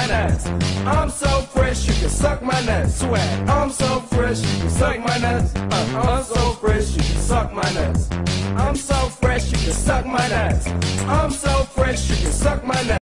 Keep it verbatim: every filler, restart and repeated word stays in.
my nuts. I'm so fresh, you can suck my nuts. Swag. I'm so fresh, you can suck my nuts. Uh, I'm so fresh, you can suck my nuts. I'm so fresh, you can suck my nuts. I'm so fresh, you can suck my nuts.